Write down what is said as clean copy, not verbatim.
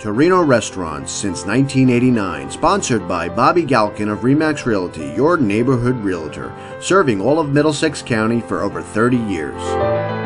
Torino Restaurants since 1989, sponsored by Bobby Galkin of Remax Realty, your neighborhood realtor, serving all of Middlesex County for over 30 years.